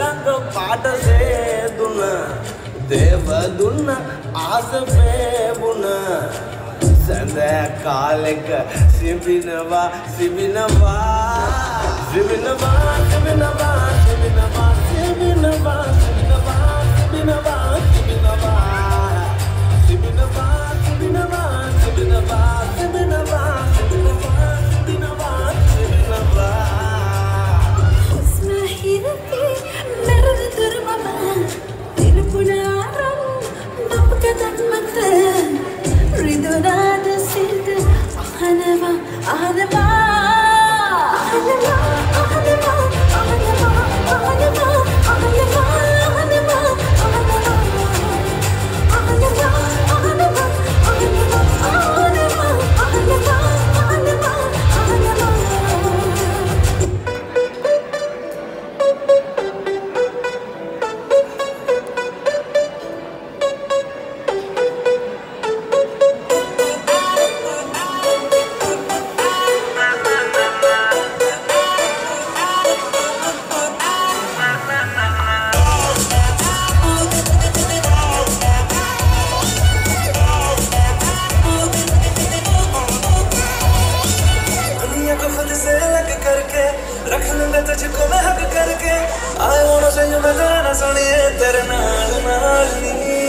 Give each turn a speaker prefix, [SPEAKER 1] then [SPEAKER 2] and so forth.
[SPEAKER 1] පාට සේදුන දේව දුන්න ආසපේබුණ සඳෑ කාලෙක සිබිනවා සිබිනවා සිබිනවා සිබිනවා සිබිනවා සිබිනවා සිබිනවා සිබිනවා සිබිනවා සිබිනවා සිබිනවා සිබිනවා සිබිනවා සිබිනවා සිබිනවා
[SPEAKER 2] Husnahirati narad durmama tirupunaram napkadan mata ridunada sid ahanava ahanava ahanava ahanava ahanava ahanava ahanava ahanava ahanava ahanava ahanava ahanava ahanava
[SPEAKER 3] तुझको मैं हक करके I wanna say you मैं गाना सुनिए तेरे नाल नाल नी